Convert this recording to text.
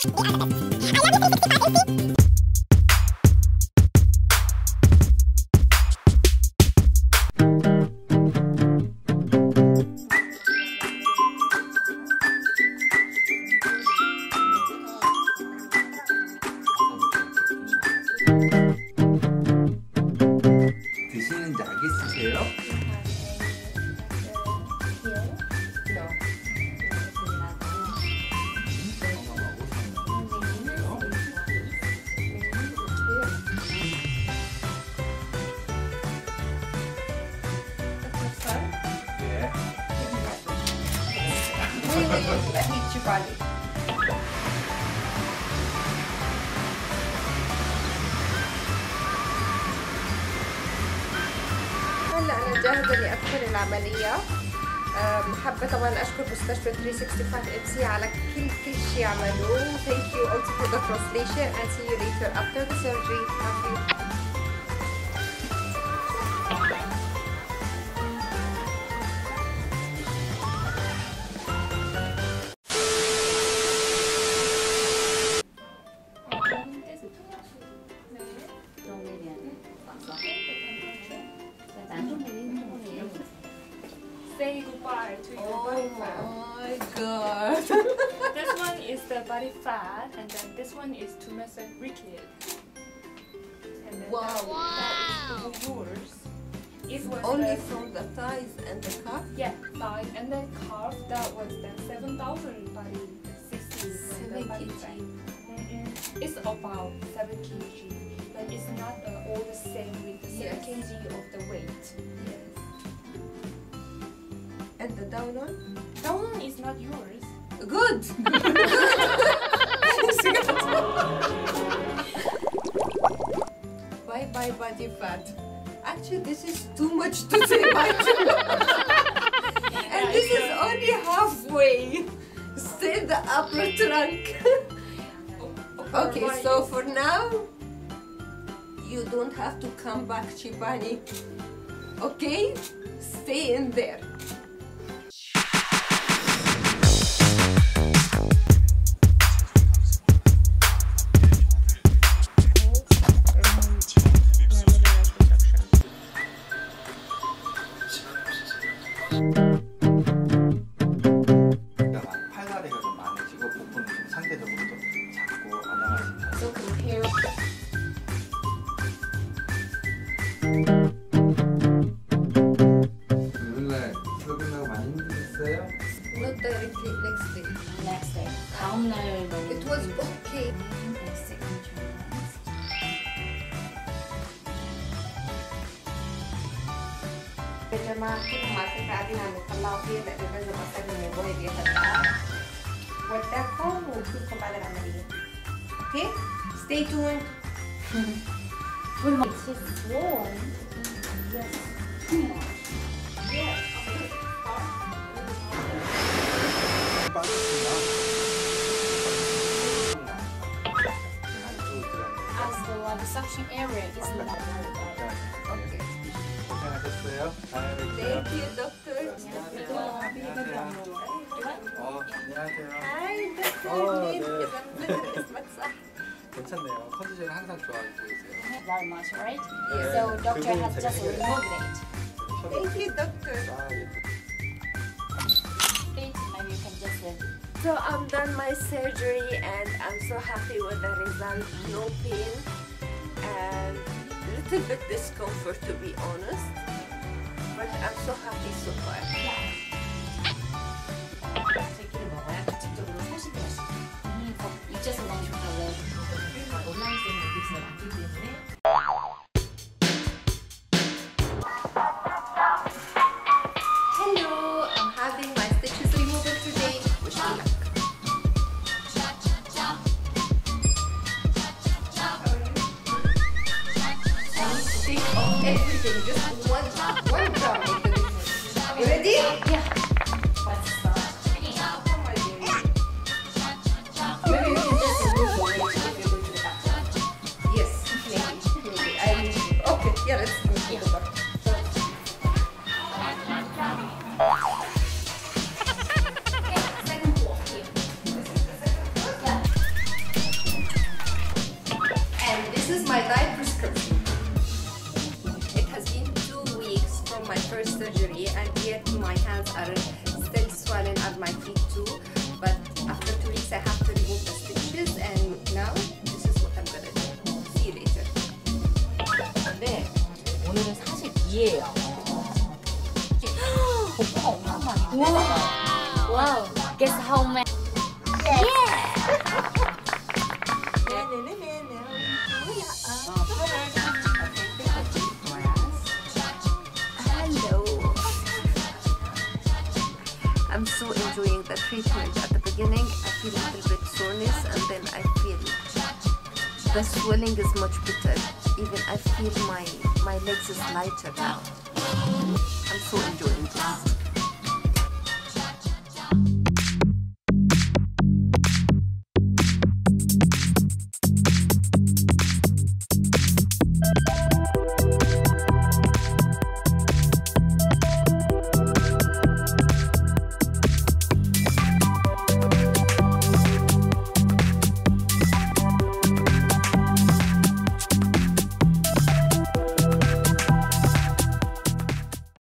드시는 약 있으세요? Let me eat your body. هلا انا جاهزه اني ادخل العمليه. حابه طبعا اشكر مستشفى 365 MC على كل شيء عملوه. Thank you also for the translation and see you later after the surgery. Love you. Say goodbye to your body fat. Oh my god. This one is the body fat, and then this one is to massage wicked. And then that is yours. It was Only from the thighs and the calf? Yeah, thigh and then calf. That was the 7,000 body 60. 7 kg. It's about 7 kg, but it's not all the same with the 7 kg of the weight. Yes. And the down one? That one is not yours. Good! Bye bye body fat. Actually, this is too much to say bye to. And this is only halfway. Stay the upper trunk. Okay, so for now, you don't have to come back, Chibani. Okay? Stay in there. 팔다리가 좀 많으시고 복부는 좀 상대적으로 좀 작고 안녕하시면 So compare. 오늘날 출근하고 많이 힘드셨어요? Not directly next day. Next day. 다음 날 너무 It was okay. signature. يا جماعة كل ما كنت قاعدين عم نطلعوا فيها لأنه لازم أستخدم الموبايل بياخد وداكم ونشوفكم بعد العملية. Okay? Stay tuned. It's just warm. Yes. Too much. Yes. As the liposuction area is not very bad. Okay. 고생하셨어요. 다음에 뵙게요. Thank you, doctor. 안녕하세요. 안녕하세요. Hi, doctor. 네. اسمك صح. 괜찮네요. 컨디션이 항상 좋아지고 계세요. Very much, right? Yeah. So doctor has 그분이 just 제가 removed it. Thank you, doctor. 아, 예. Please, maybe you can just So I'm done my surgery and I'm so happy with the result. No pain and little bit discomfort to be honest. But I'm so happy so far. 새끼를 먹어야 직접으로 소식을 할 수 있어요. 육체에서 너무 좋다고 온라인 때문에 빅스가 많기 때문에 Hello, I'm having my stitches removal today. Wish me luck. Take off everything, just one first surgery, and yet my hands are still swollen and my feet too. But after 2 weeks, I have to remove the stitches, and now this is what I'm gonna do. See you later. 근데 오늘은 42예요. 복부가 엄청 많이. Wow, guess how many? Hello. I'm so enjoying the treatment. At the beginning, I feel a little bit soreness, and then I feel the swelling is much better. Even I feel my legs is lighter now. I'm so enjoying this.